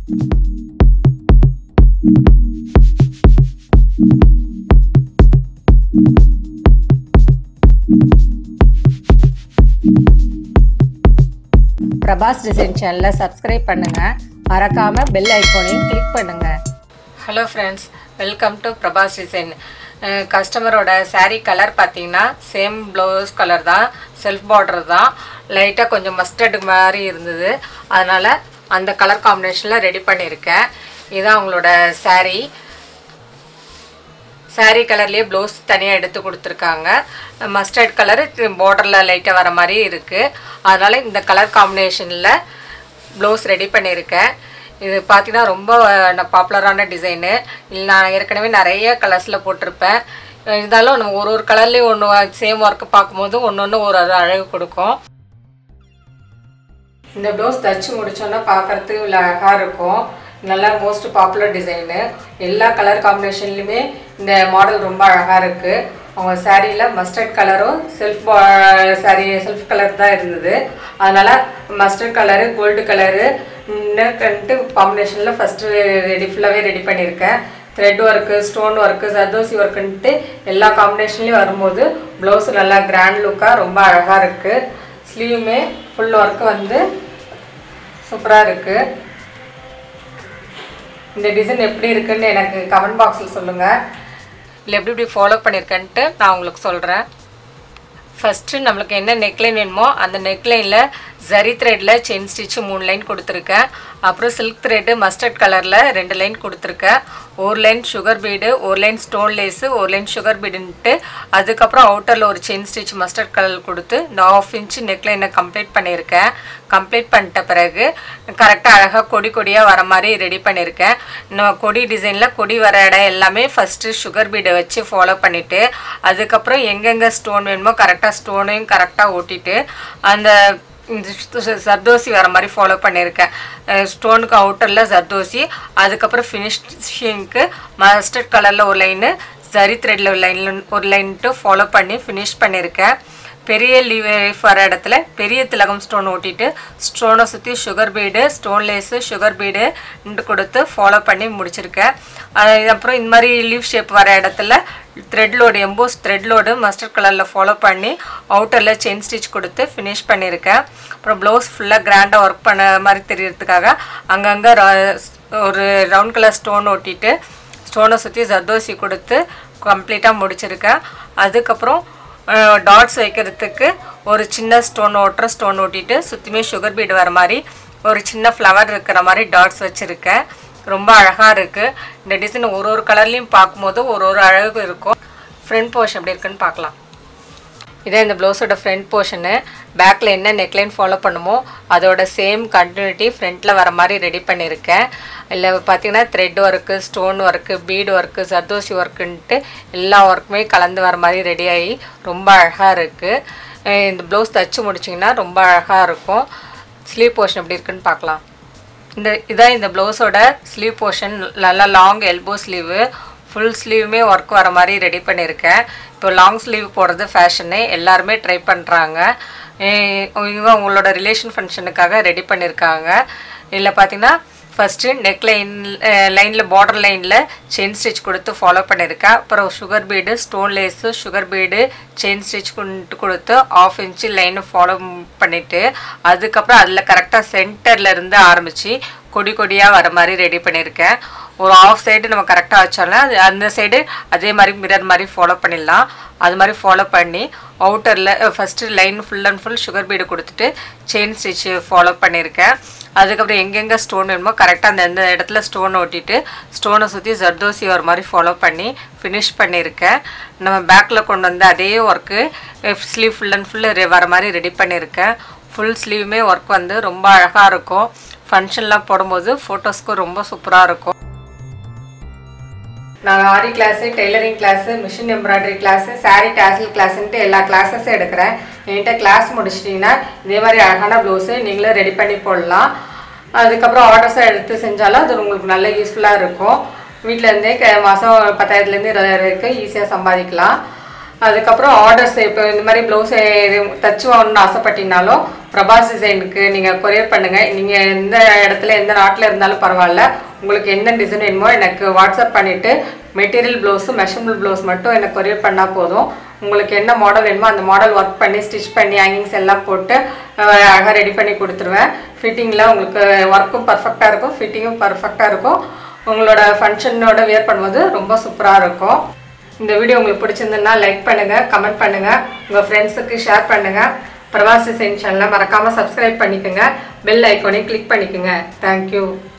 Prabhas Design channel subscribe பண்ணுங்க மறக்காம bell icon-ஐயும் click பண்ணுங்க. Hello friends, welcome to Prabhas Design. கஸ்டமரோட saree கலர் பாத்தீங்கன்னா சேம் blouse கலர் தான், self border தான், லைட்டா கொஞ்சம் மஸ்டர்ட் மாதிரி இருந்தது. அதனால அந்த கலர் காம்பினேஷன்ல ரெடி பண்ணிருக்கேன். இதான் அவங்களோட saree. saree கலர்லயே blouse தனியா எடுத்து கொடுத்திருக்காங்க. மஸ்டர்ட் கலர் borderல லைட்டா வர மாதிரி இருக்கு. அதனால இந்த கலர் காம்பினேஷன்ல blouse ரெடி பண்ணிருக்கேன். இது பாத்தீங்கன்னா ரொம்ப பாப்புலரான டிசைன். நான் ஏற்கனவே நிறைய கலர்ஸ்ல போட்டுருப்பேன். இருந்தாலும் நம்ம ஒரு கலர்லயே ஒன்னு சேம் வர்க் பாக்கும்போது ஒவ்வொன்னு ஒரு அழகு கொடுக்கும். இந்த blouse தச்சு முடிச்சோம்னா பார்க்கிறதுக்கு அழகா இருக்கும். நல்ல மோஸ்ட் பாப்புலர் டிசைன். எல்லா கலர் காம்பினேஷன்லயுமே இந்த மாடல் ரொம்ப அழகா இருக்கு. அவங்க சாரியில மஸ்டர்ட் கலரும் செல்ஃப் கலர் தான் இருந்தது. அதனால மஸ்டர்ட் கலரு கோல்டு கலரு காம்பினேஷன்ல ஃபர்ஸ்ட் ஃபுல்லாவே ரெடி பண்ணியிருக்கேன். Thread work, stone work, zardozi ஒர்க்குன்ட்டு எல்லா காம்பினேஷன்லயும் வரும்போது பிளவுஸ் நல்லா கிராண்ட் லுக்கா ரொம்ப அழகா இருக்கு. ஸ்லீவுமே ஃபுல் ஒர்க்கு வந்து சூப்பரா இருக்கு. இந்த டிசைன் எப்படி இருக்குன்னு எனக்கு கமெண்ட் பாக்ஸில் சொல்லுங்கள். இல்லை எப்படி ஃபாலோ பண்ணியிருக்கேன்ட்டு நான் உங்களுக்கு சொல்கிறேன். ஃபஸ்ட்டு நம்மளுக்கு என்ன நெக்லைன் வேணுமோ அந்த நெக்லைனில் ஜரி த்ரெட்டில் செயின் ஸ்டிச்சு 3 லைன் கொடுத்துருக்கேன். அப்புறம் சில்க் த்ரெட்டு மஸ்டர்ட் கலரில் 2 லைன் கொடுத்துருக்கேன். ஒரு லைன் சுகர் பீடு, ஒரு லைன் ஸ்டோன் லேஸு, ஒரு லைன் சுகர் பீடுன்ட்டு அதுக்கப்புறம் அவுட்டரில் ஒரு செயின் ஸ்டிச் மஸ்டர்ட் கலர் கொடுத்து 1/2 இன்ச்சு நெக்லைனை கம்ப்ளீட் பண்ணியிருக்கேன். கம்ப்ளீட் பண்ணிட்ட பிறகு கரெக்டாக அழகாக கொடியாக வர மாதிரி ரெடி பண்ணியிருக்கேன். நம்ம கொடி டிசைனில் கொடி வர இடம் எல்லாமே ஃபஸ்ட்டு சுகர் பீடை வச்சு ஃபாலோ பண்ணிவிட்டு அதுக்கப்புறம் எங்கெங்கே ஸ்டோன் வேணுமோ கரெக்டாக ஸ்டோனையும் கரெக்டாக ஓட்டிட்டு அந்த சர்தோசி வர மாதிரி ஃபாலோ பண்ணியிருக்கேன். ஸ்டோனுக்கு அவுட்டரில் சர்தோசி, அதுக்கப்புறம் ஃபினிஷிங்க்கு மஸ்டர்ட் கலரில் ஒரு லைனு, ஜரி த்ரெட்டில் ஒரு லைன்ட்டு ஃபாலோ பண்ணி ஃபினிஷ் பண்ணியிருக்கேன். பெரிய லீவ் வர இடத்துல பெரிய திலகம் ஸ்டோன் ஓட்டிட்டு ஸ்டோனை சுற்றி sugar bead, stone lace, sugar bead கொடுத்து ஃபாலோ பண்ணி முடிச்சிருக்கேன். அப்புறம் இந்த மாதிரி லீவ் ஷேப் வர இடத்துல thread load, emboss thread load mustard கலரில் ஃபாலோ பண்ணி அவுட்டரில் செயின் ஸ்டிச் கொடுத்து ஃபினிஷ் பண்ணியிருக்கேன். அப்புறம் ப்ளவுஸ் ஃபுல்லாக கிராண்டாக ஒர்க் பண்ண மாதிரி தெரியறதுக்காக அங்கங்கே ஒரு ரவுண்ட் கலர் ஸ்டோன் ஓட்டிட்டு ஸ்டோனை சுற்றி ஜர்தோசி கொடுத்து கம்ப்ளீட்டாக முடிச்சிருக்கேன். அதுக்கப்புறம் டாட்ஸ் வைக்கிறதுக்கு ஒரு சின்ன ஸ்டோன் ஓட்டிட்டு சுற்றியுமே சுகர் பீடு வர மாதிரி ஒரு சின்ன ஃப்ளவர் இருக்கிற மாதிரி டாட்ஸ் வச்சுருக்கேன். ரொம்ப அழகாக இருக்குது. இந்த டிசைன் ஒரு கலர்லேயும் பார்க்கும்போது ஒரு அழகு இருக்கும். ஃப்ரண்ட் போர்ஷன் எப்படி இருக்குன்னு பார்க்கலாம். இதே இந்த ப்ளவுஸோட ஃப்ரண்ட் போர்ஷனு. பேக்கில் என்ன நெக்லைன் ஃபாலோ பண்ணுமோ அதோட சேம் கண்டினியூட்டி ஃப்ரண்ட்டில் வர மாதிரி ரெடி பண்ணியிருக்கேன். இல்லை பார்த்தீங்கன்னா thread work, stone work, bead work, zardozi ஒர்க்குன்ட்டு எல்லா ஒர்க்குமே கலந்து வர மாதிரி ரெடி ஆகி ரொம்ப அழகாக இருக்குது. இந்த ப்ளவுஸ் தச்சு முடிச்சிங்கன்னா ரொம்ப அழகாக இருக்கும். ஸ்லீவ் போர்ஷன் எப்படி இருக்குன்னு பார்க்கலாம். இதான் இந்த ப்ளவுஸோட ஸ்லீவ் போர்ஷன். நல்லா லாங் எல்போ ஸ்லீவு, ஃபுல் ஸ்லீவுமே ஒர்க் வர மாதிரி ரெடி பண்ணியிருக்கேன். இப்போ லாங் ஸ்லீவ் போடுறது ஃபேஷனு, எல்லாருமே ட்ரை பண்ணுறாங்க. இவங்க உங்களோட ரிலேஷன் ஃபங்க்ஷனுக்காக ரெடி பண்ணியிருக்காங்க. இதில் பார்த்தீங்கன்னா ஃபஸ்ட்டு நெக் லைனில் பார்டர் லைனில் செயின் ஸ்டிச் கொடுத்து ஃபாலோ பண்ணியிருக்கேன். அப்புறம் sugar bead, stone lace, sugar bead, chain stitch கொடுத்து 1/2 இன்ச்சு லைனை ஃபாலோ பண்ணிவிட்டு அதுக்கப்புறம் அதில் கரெக்டாக சென்டர்லேருந்து ஆரம்பித்து கொடியாக வர மாதிரி ரெடி பண்ணியிருக்கேன். ஒரு 1/2 சைடு நம்ம கரெக்டாக வச்சாலும் அந்த சைடு அதே மாதிரி மிரர் மாதிரி ஃபாலோ பண்ணிடலாம். அது மாதிரி ஃபாலோ பண்ணி அவுட்டரில் first line full and full sugar bead கொடுத்துட்டு செயின் ஸ்டிச்சு ஃபாலோ பண்ணியிருக்கேன். அதுக்கப்புறம் எங்கெங்கே ஸ்டோன் வேணுமோ கரெக்டாக அந்த இடத்துல ஸ்டோன் ஓட்டிட்டு ஸ்டோனை சுற்றி ஜர்தோசி வர மாதிரி ஃபாலோ பண்ணி ஃபினிஷ் பண்ணியிருக்கேன். நம்ம பேக்கில் கொண்டு வந்து அதே work sleeve full and full வர மாதிரி ரெடி பண்ணியிருக்கேன். ஃபுல் ஸ்லீவுமே ஒர்க் வந்து ரொம்ப அழகாக இருக்கும். ஃபங்க்ஷன்லாம் போடும்போது ஃபோட்டோஸ்க்கு ரொம்ப சூப்பராக இருக்கும். நான் aari class, tailoring class, machine embroidery class, sari tassel கிளாஸுன்ட்டு எல்லா கிளாஸஸும் எடுக்கிறேன். என்கிட்ட கிளாஸ் முடிச்சிட்டிங்கன்னா இதே மாதிரி அழகான ப்ளவுஸு நீங்களும் ரெடி பண்ணி போடலாம். அதுக்கப்புறம் ஆர்டர்ஸாக எடுத்து செஞ்சாலும் அது உங்களுக்கு நல்ல யூஸ்ஃபுல்லாக இருக்கும். வீட்டிலேருந்தே மாதம் 10,000லேருந்து 20,000 வரைக்கும் ஈஸியாக சம்பாதிக்கலாம். அதுக்கப்புறம் ஆர்டர்ஸ் இப்போ இந்த மாதிரி ப்ளவுஸ் தச்சு வாங்கணும்னு ஆசைப்பட்டீங்கனாலும் பிரபாஸ் டிசைனுக்கு நீங்கள் கொரியர் பண்ணுங்கள். நீங்கள் எந்த இடத்துல எந்த நாட்டில் இருந்தாலும் பரவாயில்ல, உங்களுக்கு என்ன டிசைன் வேணுமோ எனக்கு வாட்ஸ்அப் பண்ணிவிட்டு மெட்டீரியல் ப்ளவுஸு மெஷர்மெண்ட் ப்ளவுஸ் மட்டும் எனக்கு கொரியர் பண்ணால் போதும். உங்களுக்கு என்ன மாடல் வேணுமோ அந்த மாடல் ஒர்க் பண்ணி ஸ்டிச் பண்ணி ஹேங்கிங்ஸ் எல்லாம் போட்டு அழகாக ரெடி பண்ணி கொடுத்துருவேன். ஃபிட்டிங்கில் உங்களுக்கு ஒர்க்கும் பர்ஃபெக்டாக இருக்கும், ஃபிட்டிங்கும் பர்ஃபெக்டாக இருக்கும். உங்களோட ஃபங்க்ஷனோட வியர் பண்ணும்போது ரொம்ப சூப்பராக இருக்கும். இந்த வீடியோ உங்களுக்கு பிடிச்சிருந்ததுன்னா லைக் பண்ணுங்கள், கமெண்ட் பண்ணுங்கள், உங்கள் ஃப்ரெண்ட்ஸுக்கு ஷேர் பண்ணுங்கள். பிரபாஸ் டிசைன் சேனலை மறக்காமல் சப்ஸ்கிரைப் பண்ணிக்கோங்க, பெல் ஐக்கானையும் கிளிக் பண்ணிக்கோங்க. தேங்க்யூ.